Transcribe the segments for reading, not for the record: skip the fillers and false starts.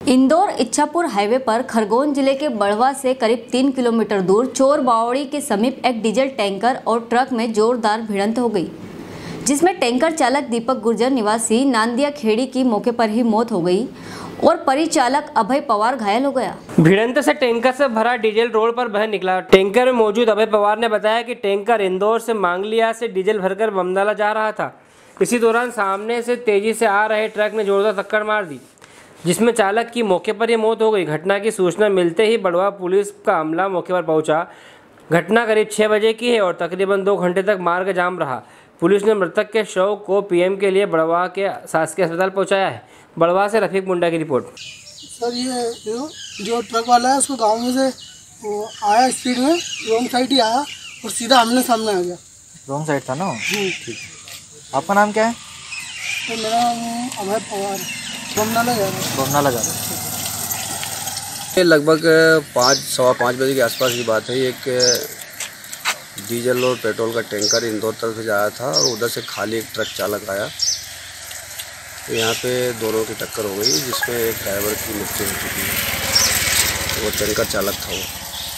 Indore Ichhapur highway पर खरगोन जिले के बड़वा से करीब 3 किलोमीटर दूर चोर बावड़ी के समीप एक डीजल टैंकर और ट्रक में जोरदार भिड़ंत हो गई, जिसमें टैंकर चालक दीपक गुर्जर निवासी नांदिया खेड़ी की मौके पर ही मौत हो गई और परिचालक अभय पवार घायल हो गया। भिड़ंत से टैंकर से भरा डीजल रोड पर बह निकला। टैंकर में मौजूद अभय पवार ने बताया कि टैंकर इंदौर से मांगलिया से डीजल भरकर बमनाला जा रहा था। इसी दौरान सामने से तेजी से आ रहे ट्रक ने जोरदार टक्कर मार दी, जिसमें चालक की मौके पर ही मौत हो गई। घटना की सूचना मिलते ही बड़वा पुलिस का अमला मौके पर पहुंचा। घटना करीब 6 बजे की है और तकरीबन 2 घंटे तक मार्ग जाम रहा। पुलिस ने मृतक के शव को पीएम के लिए बड़वा के शासकीय अस्पताल पहुंचाया है। बड़वा से रफीक मुंडा की रिपोर्ट। सर, ये जो ट्रक वाला है उसको गाँव में से वो आया स्पीड में, रॉन्ग साइड ही आया और सीधा आमने सामने आ गया। रॉन्ग साइड था ना? ठीक। आपका नाम क्या है? तो मेरा नाम अभय पवार, बमनाला जा रहा है। ये लगभग 5-5:15 बजे के आसपास की बात है। एक डीजल और पेट्रोल का टैंकर इंदौर तरफ से जा रहा था और उधर से खाली एक ट्रक चालक आया। तो यहाँ पे दोनों की टक्कर हो गई, जिसमें एक ड्राइवर की मृत्यु हो चुकी है। वो टैंकर चालक था वो।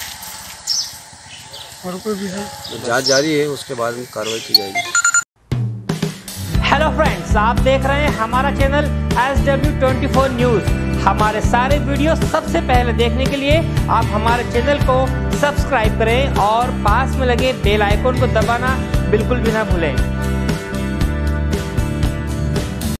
और कोई भी है? जांच जारी है, उसके बाद में कार्रवाई की जाएगी। हेलो फ्रेंड्स, आप देख रहे हैं हमारा चैनल SW24 न्यूज़। हमारे सारे वीडियो सबसे पहले देखने के लिए आप हमारे चैनल को सब्सक्राइब करें और पास में लगे बेल आइकन को दबाना बिल्कुल भी ना भूलें।